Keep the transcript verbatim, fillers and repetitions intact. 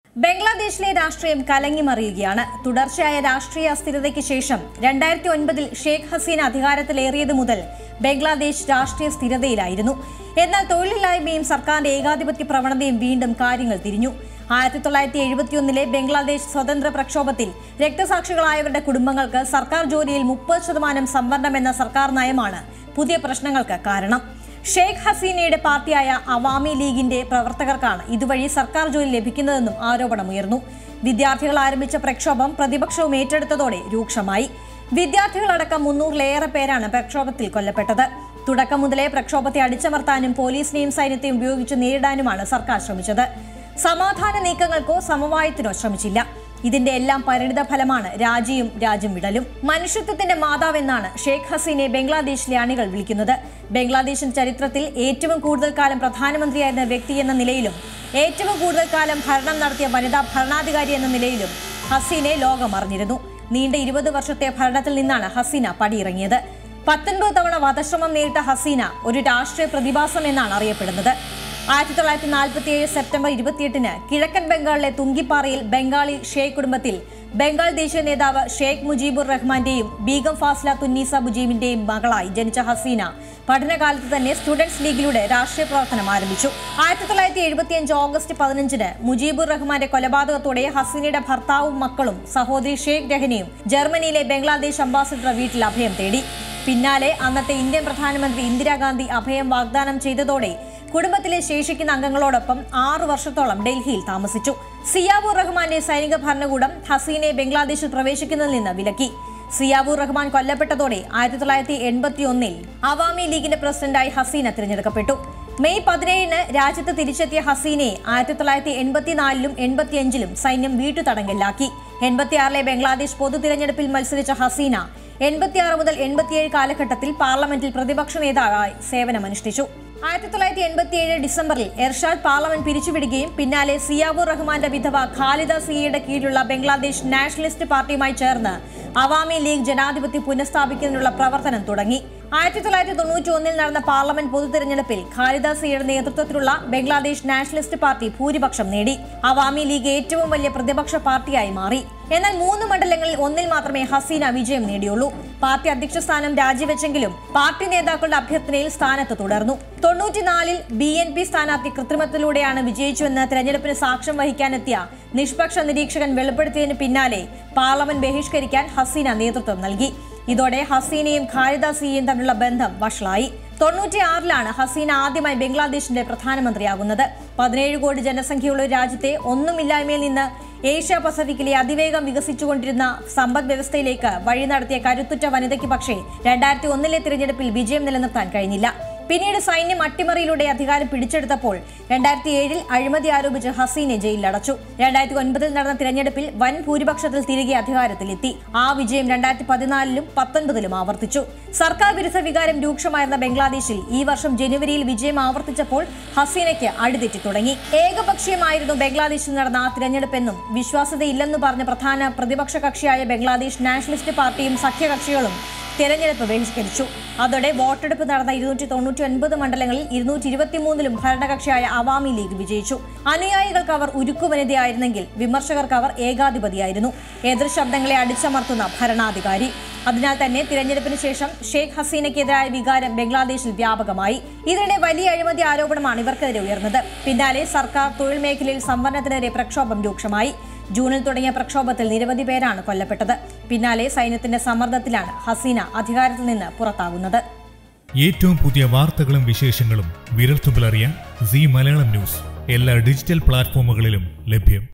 ബംഗ്ലാദേശിലെ രാഷ്ട്രീയം കലങ്ങിമറിയുകയാണ്. തുടർച്ചയായ രാഷ്ട്രീയ അസ്ഥിരതയ്ക്ക് ശേഷം രണ്ടായിരത്തി ഒൻപതിൽ ഷെയ്ഖ് ഹസീന അധികാരത്തിലേറിയത് മുതൽ ബംഗ്ലാദേശ് രാഷ്ട്രീയ സ്ഥിരതയിലായിരുന്നു. എന്നാൽ തൊഴിലില്ലായ്മയും സർക്കാരിന്റെ ഏകാധിപത്യ പ്രവണതയും വീണ്ടും കാര്യങ്ങൾ തിരിഞ്ഞു. ആയിരത്തി തൊള്ളായിരത്തി എഴുപത്തിയൊന്നിലെ ബംഗ്ലാദേശ് സ്വതന്ത്ര പ്രക്ഷോഭത്തിൽ രക്തസാക്ഷികളായവരുടെ കുടുംബങ്ങൾക്ക് സർക്കാർ ജോലിയിൽ മുപ്പത് ശതമാനം സംവരണം എന്ന സർക്കാർ നയമാണ് പുതിയ പ്രശ്നങ്ങൾക്ക് കാരണം. ഷെയ്ഖ് ഹസീനയുടെ പാർട്ടിയായ അവാമി ലീഗിന്റെ പ്രവർത്തകർക്കാണ് ഇതുവഴി സർക്കാർ ജോലി ലഭിക്കുന്നതെന്നും ആരോപണമുയർന്നു. വിദ്യാർത്ഥികൾ ആരംഭിച്ച പ്രക്ഷോഭം പ്രതിപക്ഷവും ഏറ്റെടുത്തതോടെ രൂക്ഷമായി. വിദ്യാർത്ഥികളടക്കം മുന്നൂറിലേറെ പേരാണ് പ്രക്ഷോഭത്തിൽ കൊല്ലപ്പെട്ടത്. തുടക്കം മുതലേ പ്രക്ഷോഭത്തെ അടിച്ചമർത്താനും പോലീസിനെയും സൈന്യത്തെയും ഉപയോഗിച്ച് നേരിടാനുമാണ് സർക്കാർ ശ്രമിച്ചത്. സമാധാന നീക്കങ്ങൾക്കോ സമവായത്തിനോ ശ്രമിച്ചില്ല. ഇതിന്റെ എല്ലാം പരിണിത ഫലമാണ് രാജിയും രാജ്യം വിടലും. മനുഷ്യത്വത്തിന്റെ മാതാവെന്നാണ് ഷെയ്ഖ് ഹസീനയെ ബംഗ്ലാദേശിലെ അണികൾ വിളിക്കുന്നത്. ബംഗ്ലാദേശിന്റെ ചരിത്രത്തിൽ ഏറ്റവും കൂടുതൽ കാലം പ്രധാനമന്ത്രിയായിരുന്ന വ്യക്തി എന്ന നിലയിലും ഏറ്റവും കൂടുതൽ കാലം ഭരണം നടത്തിയ വനിതാ ഭരണാധികാരി എന്ന നിലയിലും ഹസീനയെ ലോകം അറിഞ്ഞിരുന്നു. നീണ്ട ഇരുപത് വർഷത്തെ ഭരണത്തിൽ നിന്നാണ് ഹസീന പടിയിറങ്ങിയത്. പത്തൊൻപത് തവണ വധശ്രമം നേരിട്ട ഹസീന ഒരു രാഷ്ട്രീയ പ്രതിഭാസം എന്നാണ് അറിയപ്പെടുന്നത്. ആയിരത്തി തൊള്ളായിരത്തി നാൽപ്പത്തി ഏഴ് സെപ്റ്റംബർ ഇരുപത്തിയെട്ടിന് കിഴക്കൻ ബംഗാളിലെ തുങ്കിപ്പാറയിൽ ബംഗാളി ഷെയ്ഖ് കുടുംബത്തിൽ ബംഗാൾ ദേശീയ നേതാവ് ഷെയ്ഖ് മുജീബുർ റഹ്മാന്റെയും ബീഗം ഫാസ്ല തുന്നീസ മുജീബിന്റെയും മകളായി ജനിച്ച ഹസീന പഠനകാലത്ത് തന്നെ സ്റ്റുഡൻസ് ലീഗിലൂടെ രാഷ്ട്രീയ പ്രവർത്തനം ആരംഭിച്ചു. ആയിരത്തി തൊള്ളായിരത്തി എഴുപത്തിയഞ്ച് ഓഗസ്റ്റ് പതിനഞ്ചിന് മുജീബുർ റഹ്മാന്റെ കൊലപാതകത്തോടെ ഹസീനയുടെ ഭർത്താവും മക്കളും സഹോദരി ഷെയ്ഖ് രഹനയും ജർമ്മനിയിലെ ബംഗ്ലാദേശ് അംബാസിഡർ വീട്ടിൽ അഭയം തേടി. പിന്നാലെ അന്നത്തെ ഇന്ത്യൻ പ്രധാനമന്ത്രി ഇന്ദിരാഗാന്ധി അഭയം വാഗ്ദാനം ചെയ്തതോടെ കുടുംബത്തിലെ ശേഷിക്കുന്ന അംഗങ്ങളോടൊപ്പം ആറു വർഷത്തോളം ഡൽഹിയിൽ താമസിച്ചു. സിയാബുർ റഹ്മാന്റെ സൈനിക ഭരണകൂടം ഹസീനയെ ബംഗ്ലാദേശിൽ പ്രവേശിക്കുന്നതിൽ നിന്ന് വിലക്കി. സിയാബുർ റഹ്മാൻ കൊല്ലപ്പെട്ടതോടെ ആയിരത്തി തൊള്ളായിരത്തി എൺപത്തി ഒന്നിൽ അവാമി ലീഗിന്റെ പ്രസിഡന്റായി ഹസീന തിരഞ്ഞെടുക്കപ്പെട്ടു. മെയ് പതിനേഴിന് രാജ്യത്ത് തിരിച്ചെത്തിയ ഹസീനയെ ആയിരത്തി തൊള്ളായിരത്തി എൺപത്തിനാലിലും എൺപത്തിയഞ്ചിലും സൈന്യം വീട്ടുതടങ്കലിലാക്കി. എൺപത്തിയാറിലെ ബംഗ്ലാദേശ് പൊതു തിരഞ്ഞെടുപ്പിൽ മത്സരിച്ച ഹസീന എൺപത്തിയാറ് മുതൽ എൺപത്തിയേഴ് കാലഘട്ടത്തിൽ പാർലമെന്റിൽ പ്രതിപക്ഷ നേതാവായി സേവനമനുഷ്ഠിച്ചു. ആയിരത്തി തൊള്ളായിരത്തി എൺപത്തിയേഴ് ഡിസംബറിൽ എർഷാദ് പാർലമെന്റ് പിരിച്ചുവിടുകയും പിന്നാലെ സിയാബുർ റഹ്മാന്റെ വിധവ ഖാലിദ സിയയുടെ കീഴിലുള്ള ബംഗ്ലാദേശ് നാഷണലിസ്റ്റ് പാർട്ടിയുമായി ചേർന്ന് അവാമി ലീഗ് ജനാധിപത്യം പുനഃസ്ഥാപിക്കുന്നതിനുള്ള പ്രവർത്തനം തുടങ്ങി. ആയിരത്തി തൊള്ളായിരത്തി തൊണ്ണൂറ്റി ഒന്നിൽ നടന്ന പാർലമെന്റ് പൊതു തെരഞ്ഞെടുപ്പിൽ ഖാലിദ സിയയുടെ നേതൃത്വത്തിലുള്ള ബംഗ്ലാദേശ് നാഷണലിസ്റ്റ് പാർട്ടി ഭൂരിപക്ഷം നേടി. അവാമി ലീഗ് ഏറ്റവും വലിയ പ്രതിപക്ഷ പാർട്ടിയായി മാറി. എന്നാൽ മൂന്ന് മണ്ഡലങ്ങളിൽ ഒന്നിൽ മാത്രമേ ഹസീന വിജയം നേടിയുള്ളൂ. പാർട്ടി അധ്യക്ഷ സ്ഥാനം രാജിവെച്ചെങ്കിലും പാർട്ടി നേതാക്കളുടെ അഭ്യർത്ഥനയിൽ സ്ഥാനത്ത് തുടർന്നു. തൊണ്ണൂറ്റിനാലിൽ ബി എൻ പി സ്ഥാനാർത്ഥി കൃത്രിമത്തിലൂടെയാണ് വിജയിച്ചുവെന്ന് തെരഞ്ഞെടുപ്പിന് സാക്ഷ്യം വഹിക്കാനെത്തിയ നിഷ്പക്ഷ നിരീക്ഷകൻ വെളിപ്പെടുത്തിയതിന് പിന്നാലെ പാർലമെന്റ് ബഹിഷ്കരിക്കാൻ ഹസീന നേതൃത്വം നൽകി. ഇതോടെ ഹസീനയും ഖാലിദ സിയയും തമ്മിലുള്ള ബന്ധം വഷളായി. തൊണ്ണൂറ്റിയാറിലാണ് ഹസീന ആദ്യമായി ബംഗ്ലാദേശിന്റെ പ്രധാനമന്ത്രിയാകുന്നത്. പതിനേഴ് കോടി ജനസംഖ്യയുള്ള ഒരു രാജ്യത്തെ ഒന്നുമില്ലായ്മയിൽ നിന്ന് ഏഷ്യ പസഫിക്കിലെ അതിവേഗം വികസിച്ചുകൊണ്ടിരുന്ന സമ്പദ് വ്യവസ്ഥയിലേക്ക് വഴി നടത്തിയ കരുത്തുറ്റ വനിതയ്ക്ക് പക്ഷേ രണ്ടായിരത്തി ഒന്നിലെ തിരഞ്ഞെടുപ്പിൽ വിജയം നിലനിർത്താൻ കഴിഞ്ഞില്ല. പിന്നീട് സൈന്യം അട്ടിമറിയിലൂടെ അധികാരം പിടിച്ചെടുത്തപ്പോൾ രണ്ടായിരത്തി ഏഴിൽ അഴിമതി ആരോപിച്ച് ഹസീനെ ജയിലിലടച്ചു. രണ്ടായിരത്തി ഒൻപതിൽ നടന്ന തിരഞ്ഞെടുപ്പിൽ വൻ ഭൂരിപക്ഷത്തിൽ തിരികെ അധികാരത്തിലെത്തി. ആ വിജയം രണ്ടായിരത്തി പതിനാലിലും പത്തൊൻപതിലും ആവർത്തിച്ചു. സർക്കാർ വിരുദ്ധ വികാരം രൂക്ഷമായിരുന്ന ബംഗ്ലാദേശിൽ ഈ വർഷം ജനുവരിയിൽ വിജയം ആവർത്തിച്ചപ്പോൾ ഹസീനയ്ക്ക് അടിതെറ്റി തുടങ്ങി. ഏകപക്ഷീയമായിരുന്നു ബംഗ്ലാദേശിൽ നടന്ന ആ തിരഞ്ഞെടുപ്പെന്നും വിശ്വാസ്യതയില്ലെന്നു പറഞ്ഞ പ്രധാന പ്രതിപക്ഷ കക്ഷിയായ ബംഗ്ലാദേശ് നാഷണലിസ്റ്റ് പാർട്ടിയും സഖ്യകക്ഷികളും തെരഞ്ഞെടുപ്പ് ബഹിഷ്കരിച്ചു. അതോടെ വോട്ടെടുപ്പ് നടന്ന ഇരുന്നൂറ്റി തൊണ്ണൂറ്റി ഒൻപത് മണ്ഡലങ്ങളിൽ ഇരുന്നൂറ്റി ഇരുപത്തിമൂന്നിലും ഭരണകക്ഷിയായ അവാമി ലീഗ് വിജയിച്ചു. അനുയായികൾക്ക് അവർ ഉരുക്കുവനിതയായിരുന്നെങ്കിൽ വിമർശകർക്ക് അവർ ഏകാധിപതിയായിരുന്നു, എതിർ ശബ്ദങ്ങളെ അടിച്ചമർത്തുന്ന ഭരണാധികാരി. അതിനാൽ തന്നെ തിരഞ്ഞെടുപ്പിന് ശേഷം ഷെയ്ഖ് ഹസീനയ്ക്കെതിരായ വികാരം ബംഗ്ലാദേശിൽ വ്യാപകമായി. ഇതിനിടെ വലിയ അഴിമതി ആരോപണമാണ് ഇവർക്കെതിരെ ഉയർന്നത്. പിന്നാലെ സർക്കാർ തൊഴിൽ മേഖലയിൽ സംവരണത്തിനെതിരെ പ്രക്ഷോഭം രൂക്ഷമായി. ജൂണിൽ തുടങ്ങിയ പ്രക്ഷോഭത്തിൽ നിരവധി പേരാണ് കൊല്ലപ്പെട്ടത്. പിന്നാലെ സൈന്യത്തിന്റെ സമ്മർദ്ദത്തിലാണ് ഹസീന അധികാരത്തിൽ നിന്ന് പുറത്താകുന്നത്. ഏറ്റവും പുതിയ വാർത്തകളും വിശേഷങ്ങളും വിരൽത്തുമ്പിലറിയാൻ സീ മലയാളം ന്യൂസ് എല്ലാ ഡിജിറ്റൽ പ്ലാറ്റ്ഫോമുകളിലും ലഭ്യം.